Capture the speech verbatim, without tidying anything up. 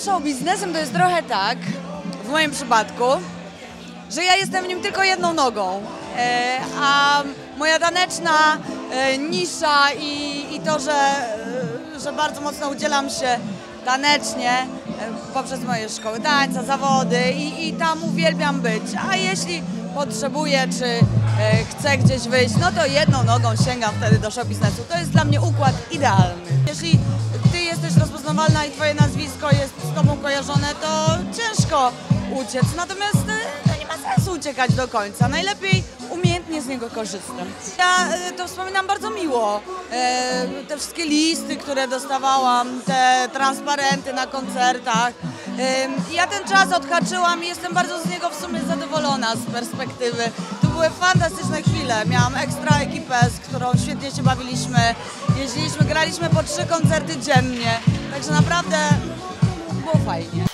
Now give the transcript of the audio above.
show biznesem to jest trochę tak, w moim przypadku, że ja jestem w nim tylko jedną nogą, e, a moja taneczna e, nisza i, i to, że, e, że bardzo mocno udzielam się tanecznie e, poprzez moje szkoły tańca, zawody i, i tam uwielbiam być, a jeśli potrzebuję czy e, chcę gdzieś wyjść, no to jedną nogą sięgam wtedy do show biznesu. To jest dla mnie układ idealny. Jeśli ty jesteś rozpoznawalna i twoje nazwisko jest z tobą kojarzone, to ciężko uciec, natomiast e, nie ma sensu uciekać do końca. Najlepiej umiejętnie z niego korzystać. Ja e, to wspominam bardzo miło. E, te wszystkie listy, które dostawałam, te transparenty na koncertach. E, ja ten czas odhaczyłam i jestem bardzo z niego w sumie zadowolona z perspektywy. To były fantastyczne chwile. Miałam ekstra ekipę, z którą świetnie się bawiliśmy. Jeździliśmy, graliśmy po trzy koncerty dziennie. Także naprawdę było fajnie.